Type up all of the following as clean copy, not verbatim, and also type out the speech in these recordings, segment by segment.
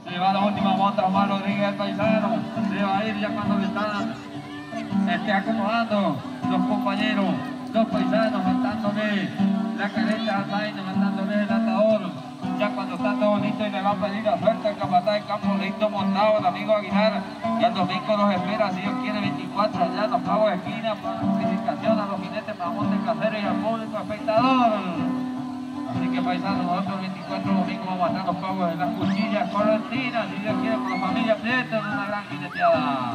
Se va la última monta Omar Rodríguez, el paisano. Se va a ir ya cuando le están acomodando los compañeros, los paisanos, mandándole la careta al Zaino, mandándole el atador. Ya cuando está todo listo y le va a pedir la suerte al capataz de campo, listo montado el amigo Aguilar. Y el domingo nos espera, si Dios quiere, 24 allá en los pagos de esquina para notificación a los jinetes para monte casero y al público espectador. Así que paisanos, nosotros 24 domingos vamos a estar los pagos de las cuchillas correntinas, si Dios quiere, con la familia Prieto en una gran jineteada.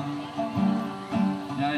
Ya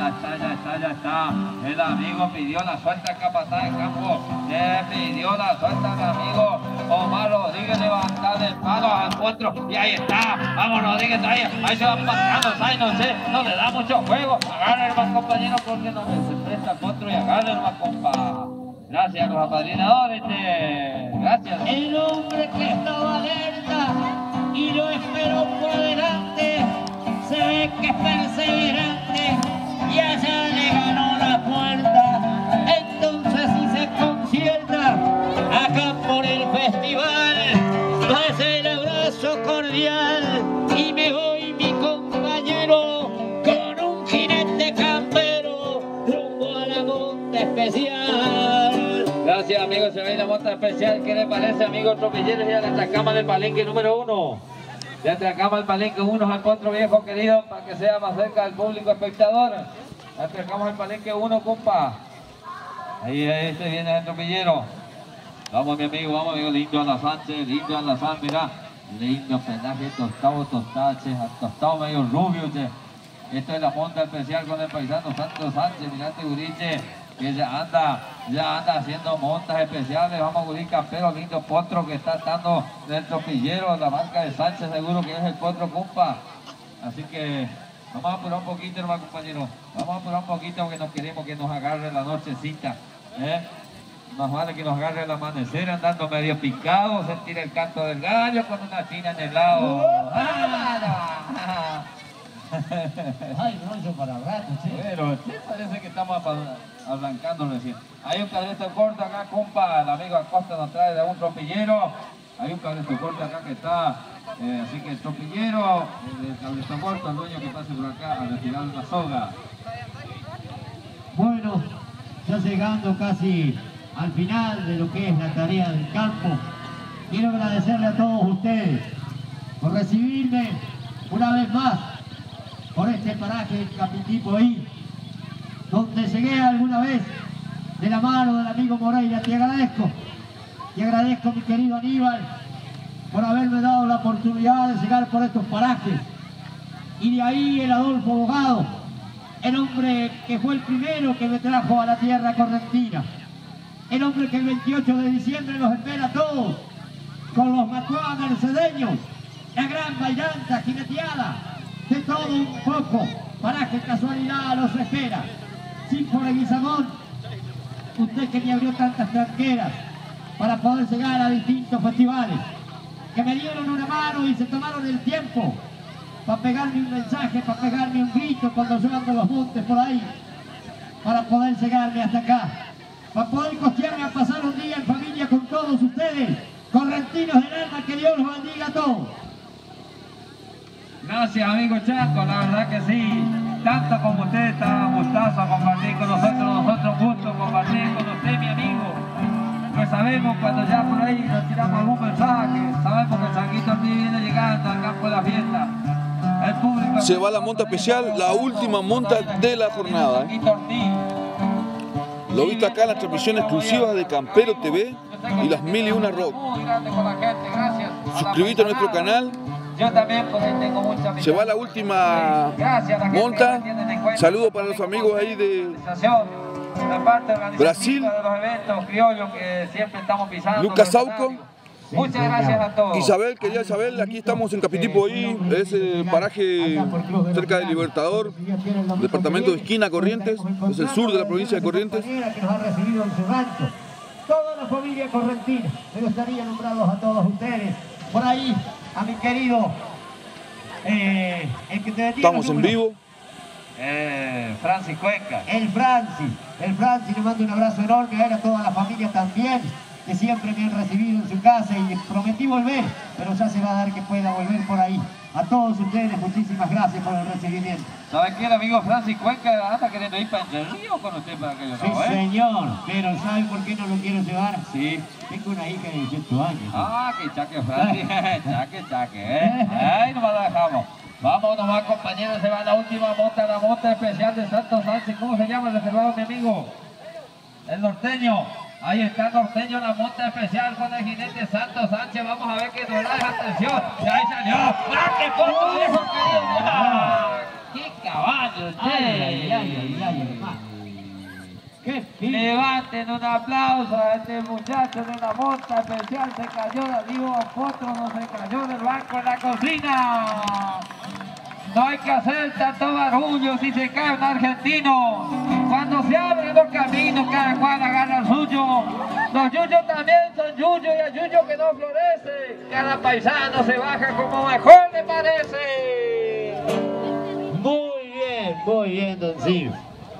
está. El amigo pidió la suelta al capataz de campo. Le pidió la suelta al amigo Omar Rodríguez, levantar el palo al encuentro. Y ahí está. Vamos Rodríguez, ahí se va pasando. No le da mucho juego. Agarre más compañero porque no se presta contra y agarre más compa. Gracias a los apadrinadores. Gracias. El hombre que estaba alerta y lo esperó por adelante. Se ve que es perseverante y allá le ganó la puerta. Entonces si se concierta acá por el festival, va a ser el abrazo cordial y me voy mi compañero con un jinete campero rumbo a la monta especial. Gracias amigos, se ve la monta especial. ¿Qué le parece amigos tropilleros? Y a la cama del palenque número 1. Ya atracamos al palenque 1 al potro viejo querido para que sea más cerca del público espectador. Atracamos al palenque 1, compa. Ahí viene el tropillero. Vamos mi amigo, lindo Alazán, mirá. Lindo penaje, tostado, tostado medio rubio, che. Esto es la monta especial con el paisano Santos Sánchez, mirá este guriche. Que ya anda haciendo montas especiales. Vamos a Gurí Campero, lindo potro que está dando del tropillero, la marca de Sánchez, seguro que es el potro, compa. Así que vamos a apurar un poquito, hermano compañero. Vamos a apurar un poquito porque no queremos que nos agarre la nochecita. Más vale que nos agarre el amanecer andando medio picado, sentir el canto del gallo con una china en el lado. Ay, rollo para rato, sí. Pero sí, parece que estamos arrancando recién. Hay un cabresto corto acá, compa. El amigo Acosta nos trae de un tropillero. Hay un cabresto corto acá que está. Así que el tropillero, el cabresto corto, el dueño que pase por acá a retirar una soga. Bueno, ya llegando casi al final de lo que es la tarea del campo, quiero agradecerle a todos ustedes por recibirme una vez más por este paraje del Capitipoí, donde llegué alguna vez de la mano del amigo Moreira. Te agradezco mi querido Aníbal por haberme dado la oportunidad de llegar por estos parajes. Y de ahí el Adolfo Bogado, el hombre que fue el primero que me trajo a la tierra correntina, el hombre que el 28 de diciembre los espera a todos con los matuá mercedeños, la gran bailanta jineteada, de todo un poco, paraje casualidad los espera. Cinco de Guizamón, usted que me abrió tantas tranqueras para poder llegar a distintos festivales, que me dieron una mano y se tomaron el tiempo para pegarme un mensaje, para pegarme un grito cuando yo ando los montes por ahí, para poder llegarme hasta acá, para poder costearme a pasar un día en familia con todos ustedes, correntinos del alma, que Dios los bendiga a todos. Gracias amigo Chaco, la verdad que sí, tanto como usted está gustoso compartir con nosotros gusto compartir con usted mi amigo. Pues sabemos cuando ya por ahí nos tiramos algún mensaje, sabemos que el Changuito Ortiz viene llegando al campo de la fiesta. El público se va la monta especial, la última monta de la jornada. Lo visto acá en las transmisiones exclusivas de Campero TV y las 1001 Rock. Suscríbete a nuestro canal. Yo también, pues, tengo mucha se va la última monta. Saludos para los amigos ahí de Brasil, de los eventos criollos que siempre estamos pisando. Lucas Sauco. Muchas gracias a todos. Isabel, querida Isabel, aquí estamos en Capitipoí, ese paraje cerca de Libertador, departamento de Esquina, Corrientes, es el sur de la provincia de Corrientes. Que nos ha recibido en su rancho. Toda la familia correntina, me gustaría nombrarlos a todos ustedes. Por ahí, a mi querido, el que te estamos en vivo. Francis Cuenca. El Francis, le mando un abrazo enorme a él, a toda la familia también. que siempre me han recibido en su casa y prometí volver, pero ya se va a dar que pueda volver por ahí. A todos ustedes, muchísimas gracias por el recibimiento. ¿Sabe qué? El amigo Francis Cuenca anda queriendo ir para el río con usted para aquello Sí, lado, señor, pero ¿sabe por qué no lo quiero llevar? Sí. Tengo una hija de 18 años. Ah, que chaque, Francis. chaque, Ahí nomás la dejamos. Vamos nomás, compañeros, se va la última monta, la monta especial de Santos Sánchez. ¿Cómo se llama el reservado, mi amigo? El norteño. Ahí está el norteño, la monta especial con el jinete Santos Sánchez. Vamos a ver que no da atención. Ahí salió. ¡Ah, qué poco viejo querido! ¡Ah! ¡Qué caballo! ¡Qué fin! Levanten un aplauso a este muchacho de la monta especial. Se cayó de arriba a Potro, no se cayó del banco en la cocina. No hay que hacer tanto barullo si se cae un argentino. Cuando se abren los caminos, cada cual agarra el suyo. Los yuyos también son yuyos y hay yuyo que no florece. Cada paisano se baja como mejor le parece. Muy bien, don Silvio.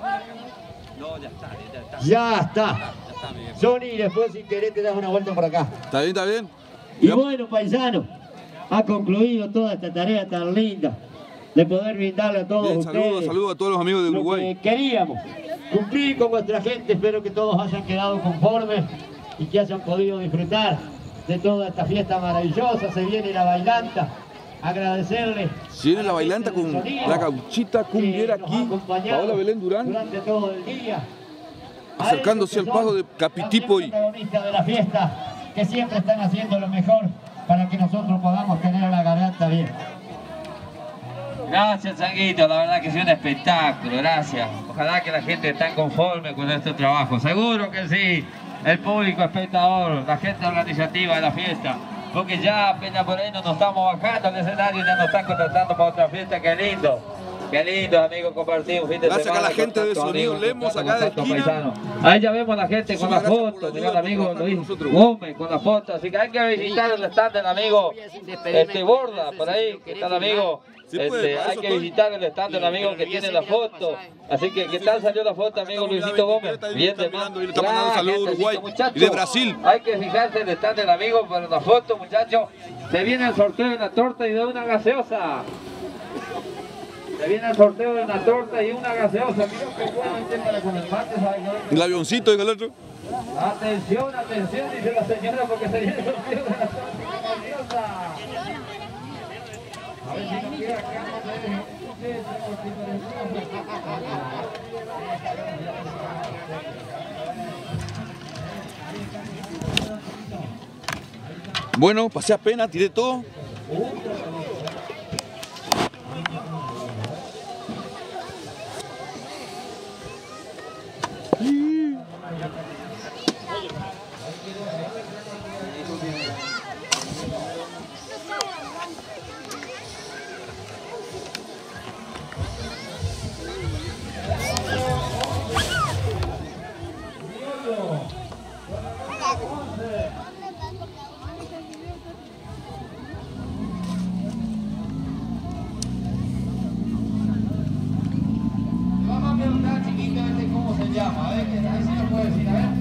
Ya está. Johnny, después si querés te das una vuelta por acá. ¿Está bien, está bien? Y bueno, paisano, ha concluido toda esta tarea tan linda de poder brindarle a todos Bien, ustedes saludos a todos los amigos de lo Uruguay. que queríamos cumplir con nuestra gente. Espero que todos hayan quedado conformes y que hayan podido disfrutar de toda esta fiesta maravillosa. Se viene la bailanta. Agradecerle. Se viene la bailanta con la gauchita cumbiera aquí, Paola Belén Durán, durante todo el día, acercándose al paso de Capitipo y protagonistas de la fiesta, que siempre están haciendo lo mejor para que nosotros podamos tener la garganta bien. Gracias, Changuito, la verdad que es un espectáculo, gracias. Ojalá que la gente esté conforme con este trabajo. Seguro que sí, el público espectador, la gente organizativa de la fiesta. Porque ya apenas por ahí nos estamos bajando al escenario y ya nos están contratando para otra fiesta. Qué lindo, amigos, compartir un fin de semana. gracias a la gente de Sonido Lemos, acá de esquina. Ahí ya vemos a la gente con la foto, mira el amigo Luis Gómez con la foto. Así que hay que visitar el stand del amigo Borda, por ahí, que está el amigo. Hay que visitar el stand del amigo que tiene la foto. Así que, ¿qué tal salió la foto, amigo Luisito Gómez? Bien de más. Y le está mandando saludos de Uruguay y de Brasil. Hay que fijarse en el stand del amigo para la foto, muchachos. Se viene el sorteo de una torta y de una gaseosa. Se viene el sorteo de una torta y una gaseosa. Mira qué bueno, inténtale con el mate, ¿sabes? El avioncito y el otro. Atención, atención, dice la señora, porque se viene el sorteo de la torta y una gaseosa. A ver si no queda acá, Bueno, pasé apenas, tiré todo. Vamos a preguntar, chiquito, ¿cómo se llama? A ver, si lo puede decir, a ver.